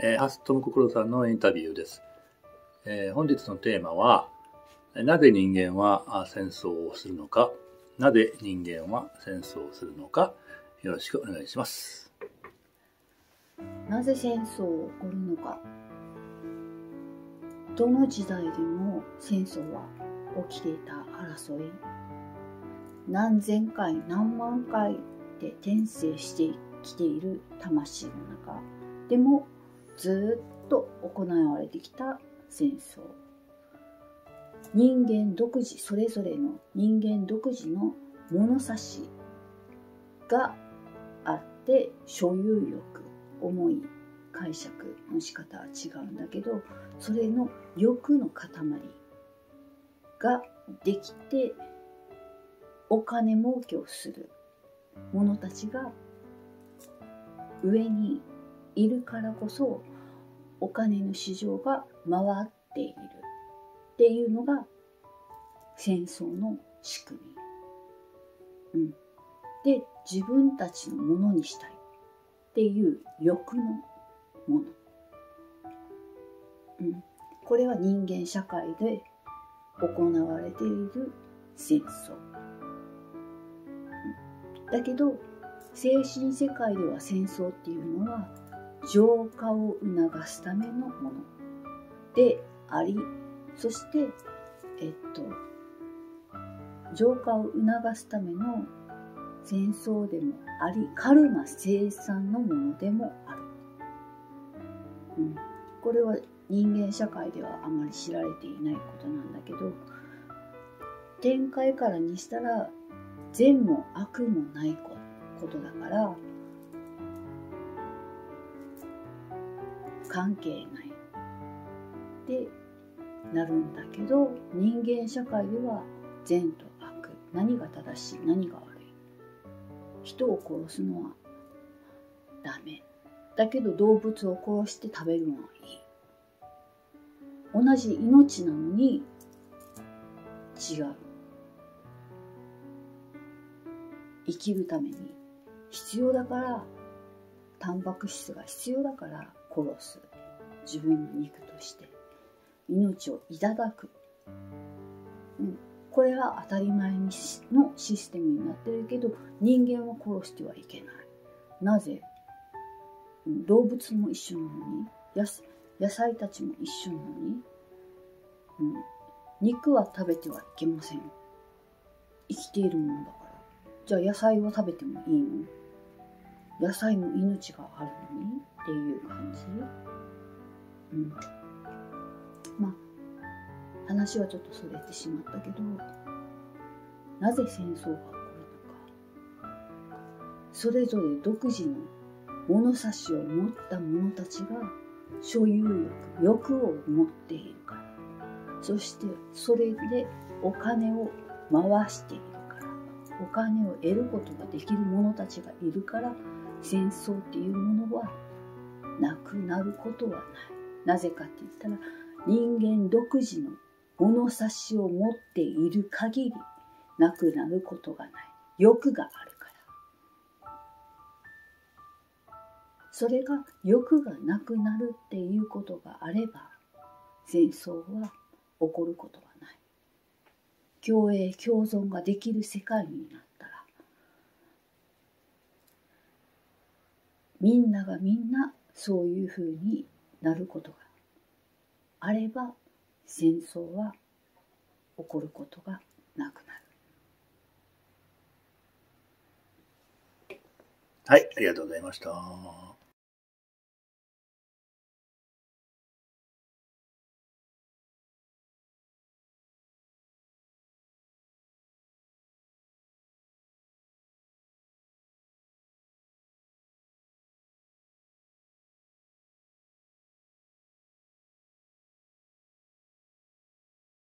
ハストムコクロさんのインタビューです。本日のテーマは、なぜ人間は戦争をするのか、なぜ人間は戦争をするのか、よろしくお願いします。 なぜ戦争が起こるのか。どの時代でも戦争は起きていた争い。何千回何万回で転生してきている魂の中でもずっと行われてきた戦争。人間独自、それぞれの人間独自の物差しがあって所有欲、思い、解釈の仕方は違うんだけど、それの欲の塊ができてお金儲けをする者たちが上にいるからこそお金の市場が回っているっていうのが戦争の仕組み。で、自分たちのものにしたいっていう欲のもの。これは人間社会で行われている戦争。だけど精神世界では戦争っていうのは浄化を促すためのものであり、そして浄化を促すための戦争でもあり、カルマ生産のものでもある。これは人間社会ではあまり知られていないことなんだけど、展開からにしたら善も悪もないことだから関係ないってなるんだけど、人間社会では善と悪、何が正しい何が悪い、人を殺すのはダメだけど動物を殺して食べるのはいい。同じ命なのに違う。生きるために必要だから、タンパク質が必要だから殺す。自分の肉として命をいただく。これは当たり前のシステムになってるけど、人間は殺してはいけない。なぜ？動物も一緒なのに、野菜たちも一緒なのに、肉は食べてはいけません。生きているものだから。じゃあ野菜は食べてもいいの？野菜も命があるのにっていう感じ。話はちょっとそれてしまったけど、なぜ戦争が起こるのか。それぞれ独自の物差しを持った者たちが所有欲を持っているから、そしてそれでお金を回しているから、お金を得ることができる者たちがいるから、戦争っていうものはなくなることはない。なぜかって言ったら、人間独自の物差しを持っている限りなくなることがない。欲があるから。それが欲がなくなるっていうことがあれば、戦争は起こることはない。共栄共存ができる世界になったら、みんながみんなそういうふうになることがあれば、戦争は起こることがなくなる。 はい、ありがとうございました。